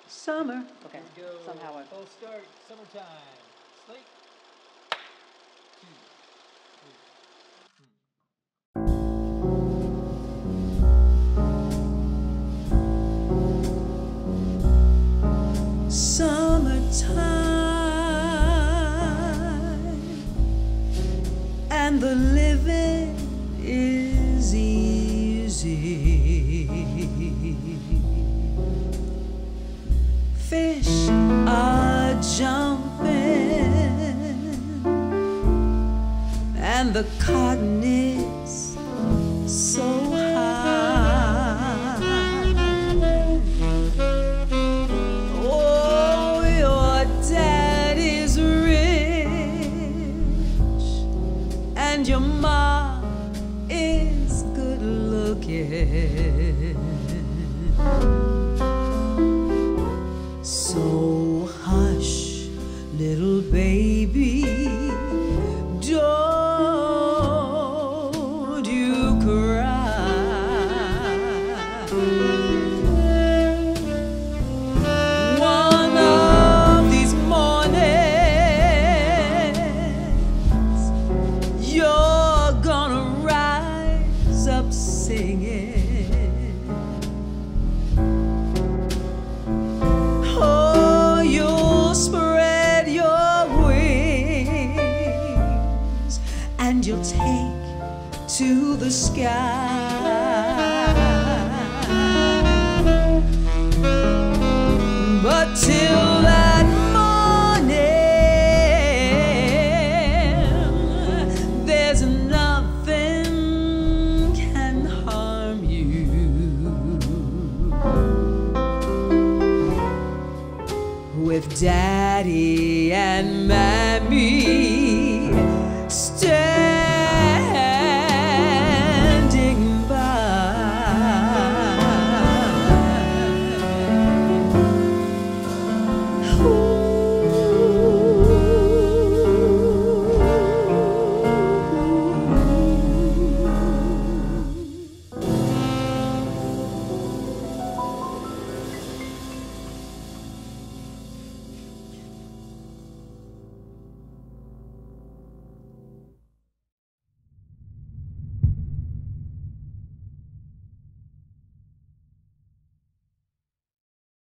Summer. Okay. Here we go. Somehow I. Full start. Summertime. Slate. 2, 3. Summertime, and the living is easy. Fish are jumping, and the cotton is so high. Oh, your daddy's rich, and your ma is good looking. So hush, little baby, don't you cry. One of these mornings, you're gonna rise up singing. Oh, you'll spread your wings and you'll take to the sky. But till that morning, there's nothing can harm you. With Daddy and Mammy still